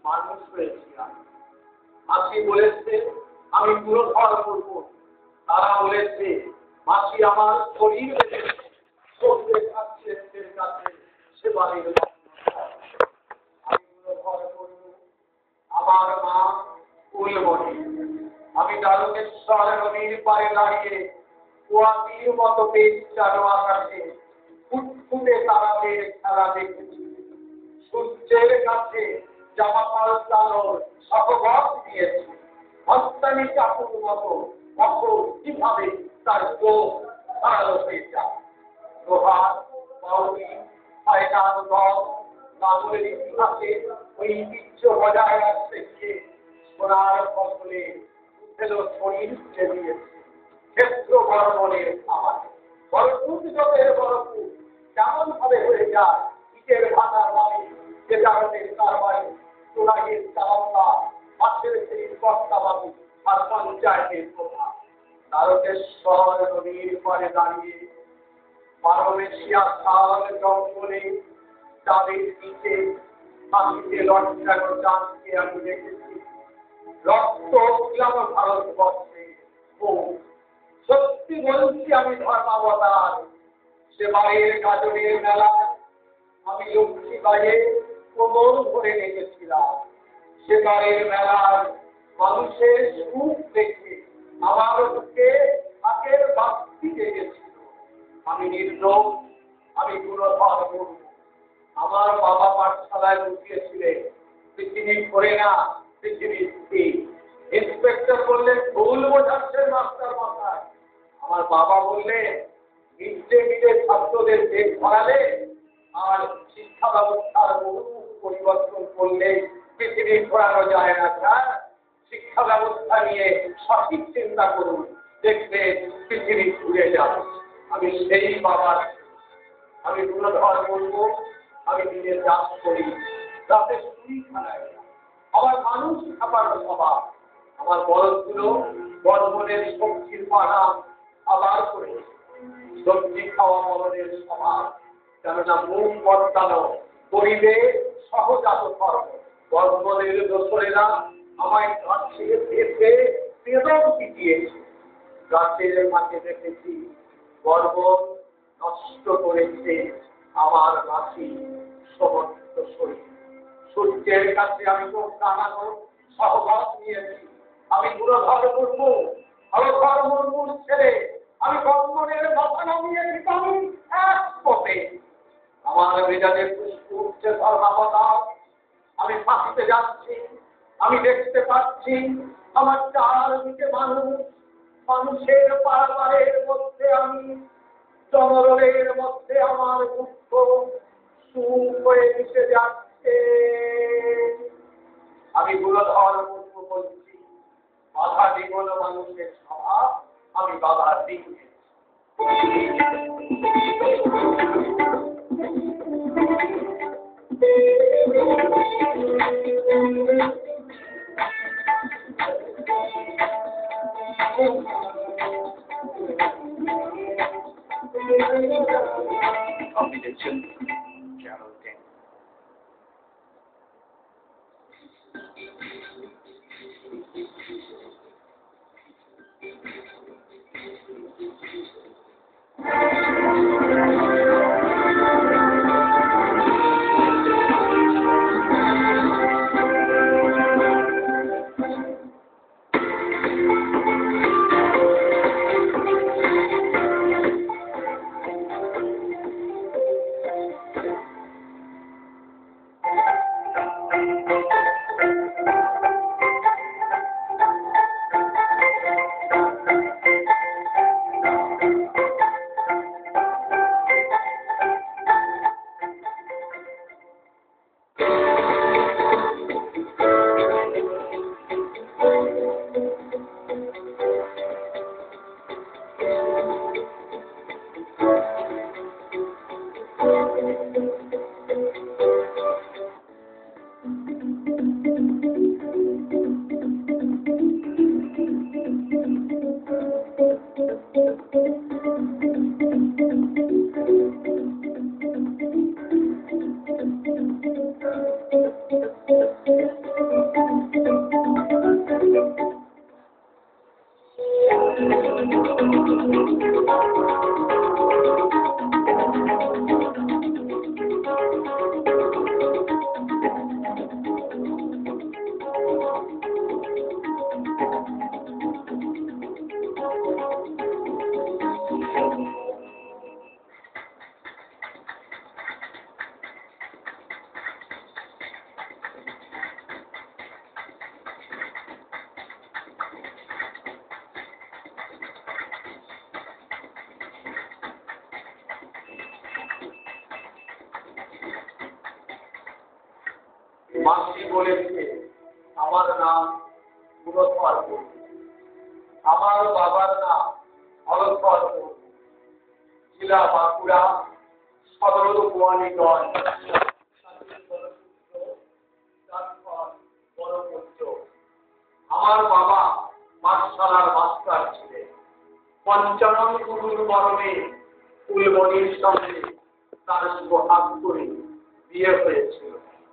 মানুষ হয়েছিলাম। মাসি বলেছে আমি পুরো ঘর করবো। তারা বলেছে মাসি আমার শরীর কাছে সে বাড়ির আমি পুরো ঘর করবো। আমার মা ফুলমণি। আমি দ্বারকেশ্বর নদীর পাড়ে দাঁড়িয়ে কুয়াশির মতো বেশ চালো আকাশে ফুটফুটে তারাদের খেলা দেখেছি। সূর্যের কাছে জামা পাল্টানোর শপথ দিয়েছি। হস্তানি চাকুর মতো কখন কিভাবে তার চোখ হারালো হয়ে যায়। প্রভাত বাউরি ফাইনাল দল বাঙালির ইতিহাসে ঐতিহ্য বজায় রাখতে গিয়ে সোনার ফসলে উঠেল শরীর উঠে দিয়েছে ক্ষেত্র বর্মনের খাবার। বরপুতজটের বরপুত কেমন ভাবে হয়ে যায় ইটের ভাঙার বাড়ি, যে কারণে তার বাড়ি চোরাইয়ের চালান্তা মাছের সেই কর্তাবাবু আর পঞ্চায়েতের প্রধান। দ্বারকেশ্বর নদীর পাড়ে দাঁড়িয়ে পারমেশিয়া খাল জঙ্গলে তাদের নিচে মাটিতে লটকানো চাঁদকে আমি দেখেছি। রক্ত উঠলাম ভারতবর্ষে। ও সত্যি বলছি আমি ধর্মাবতার। সেবারের গাজনের মেলায় আমি লক্ষ্মীবাইয়ে কোমর ধরে রেখেছিলাম। সেবারের মেলায় মানুষের সুখ দেখে আমার বুকে আখের বাস্তি জেগেছিল। আমি নির্দোষ, আমি গুণধর করব। আমার বাবা পাঠশালায় ঢুকিয়েছিলেন পৃথিবী ঘোরে না, পৃথিবী স্থির। ইন্সপেক্টর বললেন ভুল বোঝাচ্ছেন মাস্টার মশাই। আমার বাবা বললেন মিড ডে মিলে ছাত্রদের পেট ভরালে আর শিক্ষা ব্যবস্থার বহুমুখ পরিবর্তন করলে পৃথিবী ঘোরানো যায় না। স্যার, শিক্ষা ব্যবস্থা নিয়ে সঠিক চিন্তা করুন, দেখবে পৃথিবী ঘুরে যাবে। আমি সেই বাবার, আমি গুণধর বলবো। আমি নিজে চাষ করি, রাতে শুই খানায়। আমার মানুষ খাবার স্বভাব। আমার বরফগুলো বর্মনের সবজির পাড়া আবার করে সবজি খাওয়া মরণের স্বভাব। কেননা মুখ বর্তানো গরিবে সহজাত ধর্ম। বর্মনের দোসরেরা আমায় গাছে ভেসে বেদম পিটিয়েছে। গাছের মাঝে দেখেছি বর্বর নষ্ট করেছে আমার মাসি সমস্ত শরীর। সূর্যের কাছে আমি তো কানানো সহবাস নিয়েছি। আমি গুণধর মুর্মু, হরধর মুর্মুর ছেলে। আমি বর্মনের মাথা নামিয়েছি আমি এক পথে। আমার মেজাজের পুষ্প উঠছে ধর্মাবতার। আমি ফাঁসিতে যাচ্ছি, আমি দেখতে পাচ্ছি আমার চারদিকে মানুষ। মানুষের পারাবারের মধ্যে আমি, জনরের মধ্যে আমার দুঃখ সুখ হয়ে মিশে যাচ্ছে। আমি গুণধর মুর্মু বলছি, বাধা দিব না মানুষের স্বভাব, আমি বাধা দিই। Combination channel 10. মাসি বলেছে আমার নাম পুরস্কার, আমার বাবার নাম অলঙ্কার, জেলা বাঁকুড়া, সদর গোয়ালীগঞ্জ, বরপুত্র। আমার বাবা পাঠশালার মাস্টার ছিলেন। পঞ্চানন গুরুর মরণে ফুলমণির সঙ্গে তার সোহাগ করে বিয়ে হয়েছিল।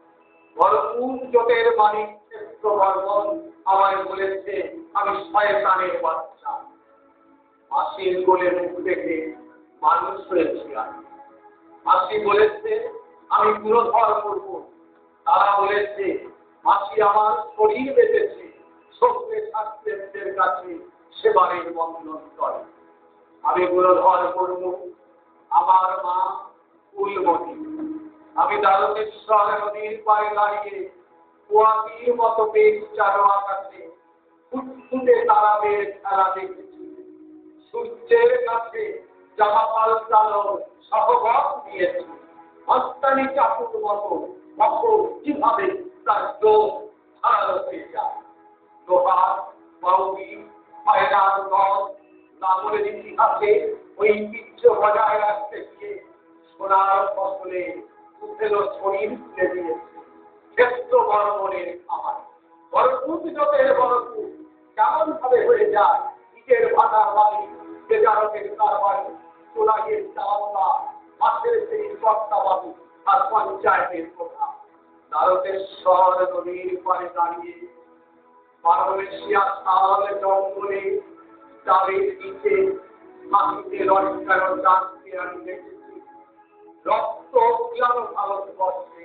বরপুতজোটের মানিক ক্ষেত্র বর্মন আমায় বলেছে আমি শয়তানের বাচ্চা। মাসির কোলে মুখ দেখে মানুষ হয়েছিলাম। মাসি বলেছে আমি পুরোধর করব। তারা বলেছে মাসি আমার শরীর বেঁচেছে, সত্যে শাস্ত্রের কাছে সেবারের বন্ধন করে। আমি পুরোধর করব। আমার মা ফুলমণি। আমি দ্বারকেশ্বর নদীর পাড়ে দাঁড়িয়ে কুয়াশির মতো বেশ চারো আকাশে ফুটফুটে তারাদের খেলা দেখেছি। সূর্যের কাছে জামা পাল্টানো সহবাস দিয়েছি। হস্তানি চাপুর মতো কখন কিভাবে তার চোখ হারানো হয়ে যায়। লোহার বাউরি ফায়নার গজ লাঙলের ইতিহাসে ঐতিহ্য বজায় রাখতে গিয়ে সোনার ফসলে উঠেল শরীর তুলে দিয়েছে ক্ষেত্র বর্মনের খামার। বরপুতজোটের বরপুত কেমন ভাবে হয়ে যায় ইটের ভাটার বাড়ি, বেজারকের কারবারি, সোনাগের চাওয়া, মাছের সেই কর্তাবাবু আর পঞ্চায়েতের প্রধান। দ্বারকেশ্বর নদীর পাড়ে দাঁড়িয়ে মালয়েশিয়া শাল জঙ্গলে ডাবের নিচে মাটিতে রক্তানো চাঁদকে আমি দেখেছি। রক্ত উজানো ভারতবর্ষে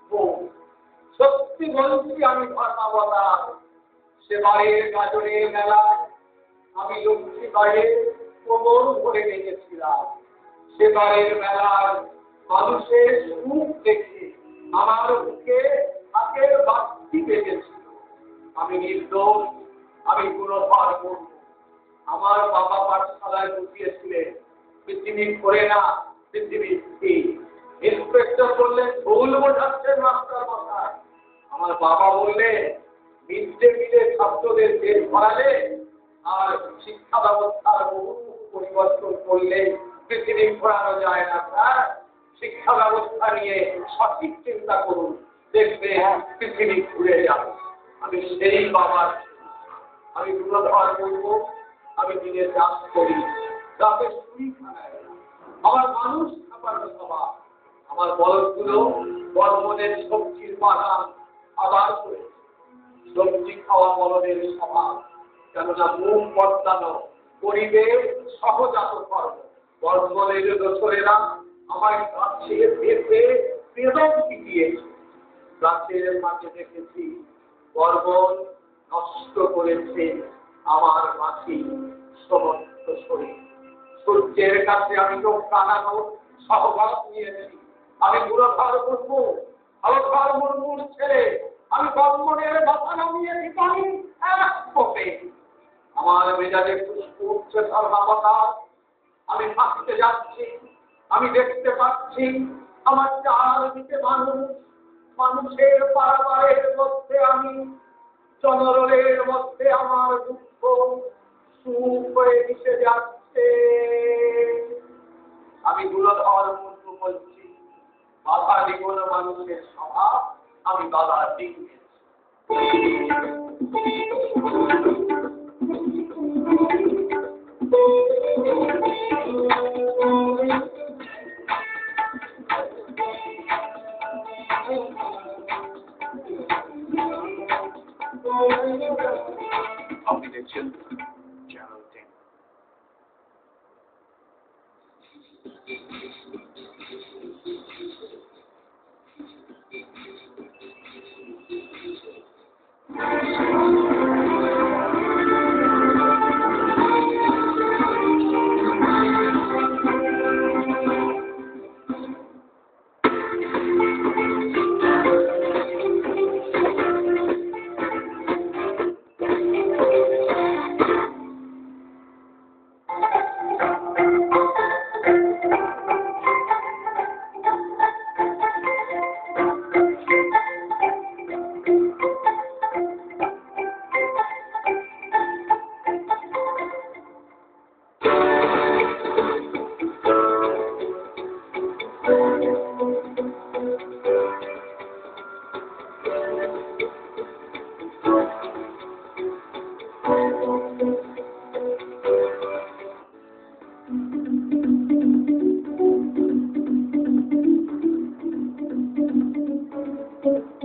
সত্যি বলছি আমি ধর্মাবতার। সেবারের গাজরের মেলায় আমি লক্ষ্মীবাইয়ের কোমর ধরে রেখেছিলাম। সেবারের মেলায় মানুষের সুখ দেখে আমার বুকে হাতের বাক্তি বেঁধেছিল। আমি নির্দোষ, আমি পুনর্বার করব। আমার বাবা পাঠশালায় বুঝিয়েছিলেন পৃথিবী ঘোরে না, পৃথিবী স্থির। ইন্সপেক্টর বললেন ভুল বোঝাচ্ছেন মাস্টার মশাই। আমার বাবা বললেন মিড ডে মিলে ছাত্রদের পেট ভরালে আর শিক্ষা ব্যবস্থার বহু পরিবর্তন করলে পৃথিবী ঘোরানো যায় না স্যার। শিক্ষা ব্যবস্থা নিয়ে সঠিক চিন্তা করুন, দেখবে পৃথিবী ঘুরে যাবে। আমি সেই বাবার, আমি গুণধর করব। আমি দিনে চাষ করি, রাতে শুই খানায়। আমার মানুষ খাবার খাবার, আমার বলদগুলো বর্মনের সবজির বাগান আবার করে সবজি খাওয়া বলদের স্বভাব। কেননা মুখ বদলানো পরিবেশ সহজাত কর্ম। বর্মনের দোসরেরা আমার কাছে পেতে বেদম শিখিয়েছে। গাছের মাঝে দেখেছি বর্মন নষ্ট করেছে আমার মাটি সমস্ত শরীর। সূর্যের কাছে আমি তো কানানো সহবাস নিয়েছি। আমি পুরোধর করবো, অলঙ্কার মুর্মুর ছেলে। আমি বর্মনের মাথা নামিয়েছি পানি এক কোপে। আমার মেজাজে পুষ্প উঠছে ধর্মাবতার। আমি ফাঁসিতে যাচ্ছি, আমি দেখতে পাচ্ছি আমার চারদিকে মানুষ, মানুষের পারাবারের মধ্যে আমি, জনরের মধ্যে আমার দুঃখ সুখ হয়ে মিশে যাচ্ছে। আমি গুণধর মূর্খ বলছি, বাধা দিব না মানুষের স্বভাব, আমি বাধা দিই। আপনি দেখছেন চ্যানেল 10।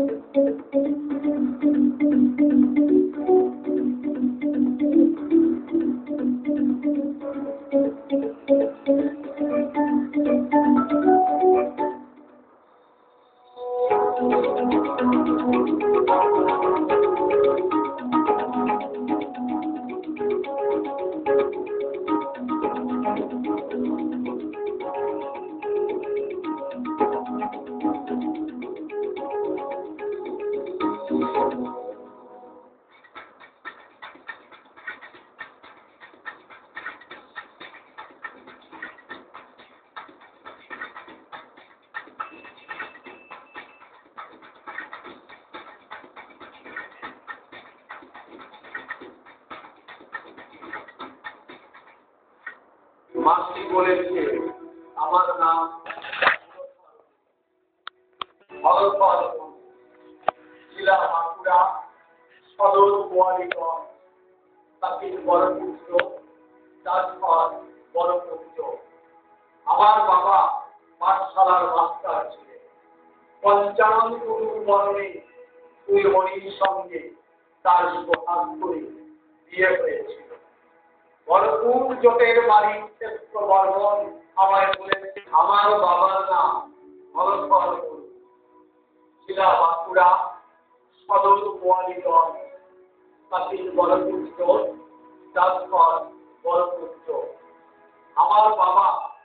মাসি বলেছে আমার নাম জেলা বাঁকুড়া, সদর গোয়ালীগঞ্জ, তাকে বরপুত্র, তারপর বরপুত্র। আমার বাবা পাঠশালার মাস্টার ছিলেন। পঞ্চানন বর্ণে ফুলমণির সঙ্গে তার সোহাগ করে বিয়ে হয়েছিল। বরপুরজোটের মালিক শ্রেষ্ঠ বর্মন আমায় বলেছে আমার বাবার নাম বরপুর, জেলা বাঁকুড়া, সদর গোয়ালীগঞ্জ, তাকে বরপুত্র, তারপর বরপুত্র। আমার বাবা